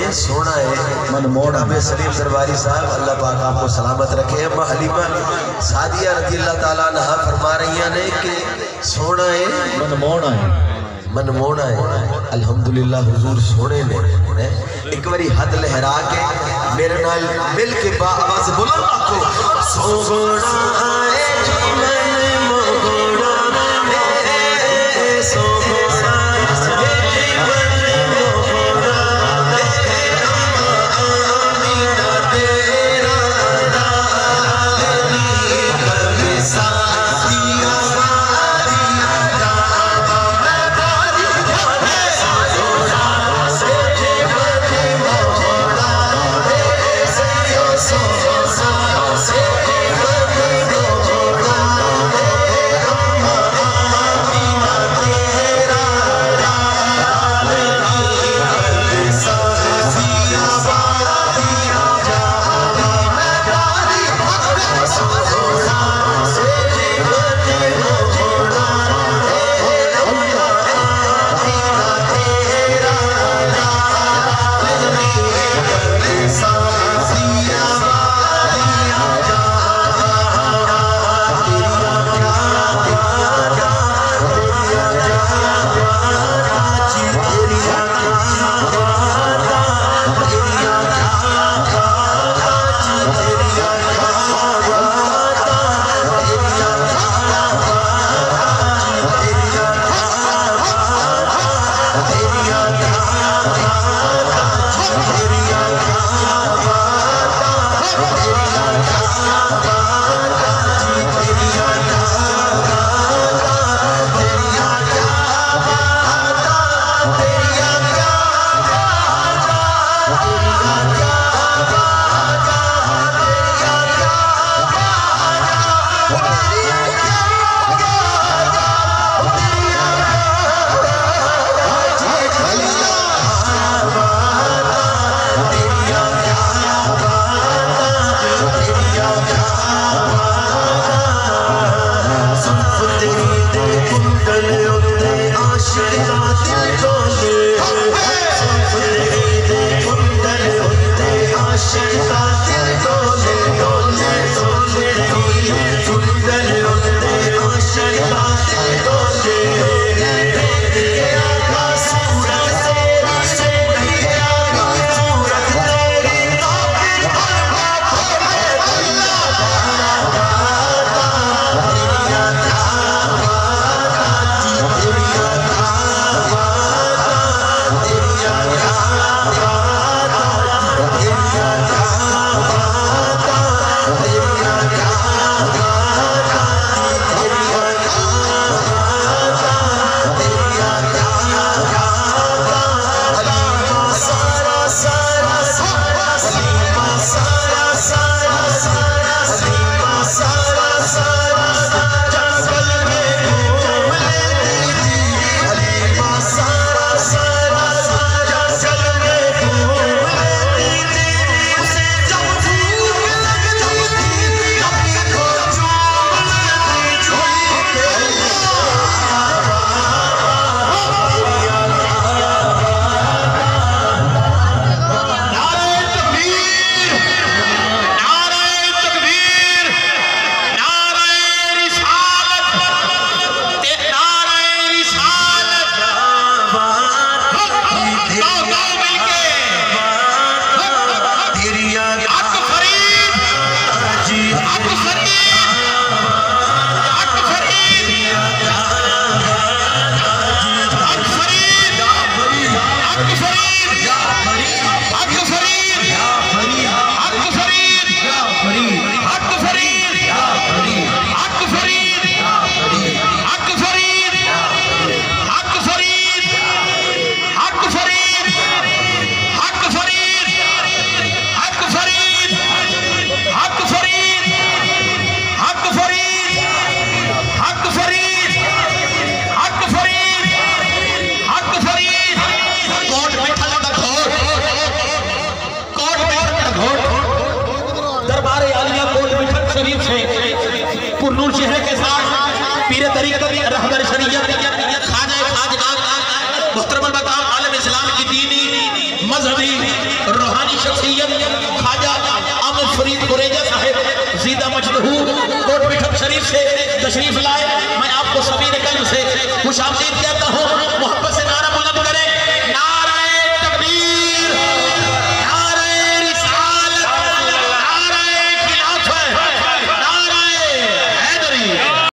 सोना है मनमोहन अबे सलीम दरबारी साहब, अल्लाह पाक आपको सलामत रखे। अम्मा हलीमा सादिया रज़ी अल्लाह ताला अन्हा फरमा रही ने कि सोना है मनमोहन है, मनमोहना है। अल्हम्दुलिल्लाह हुजूर सोने ने एक बारी हाथ लहरा के मेरे नाल मिल के आवाज बुलंद रखो, सोना है जीवन मोहना है, सोना है जीवन मोहना है, आमीना तेरा रानी कभी सादिया शरीफ से पुरनूर शहर के साथ पीरे तरीक़त रहबर शरीयत खाजा खाजगाह मुहतरम मकाम आलम इस्लाम की दीनी मजहबी पीर दा मजदूर कोट मिठप शरीफ से तशरीफ लाए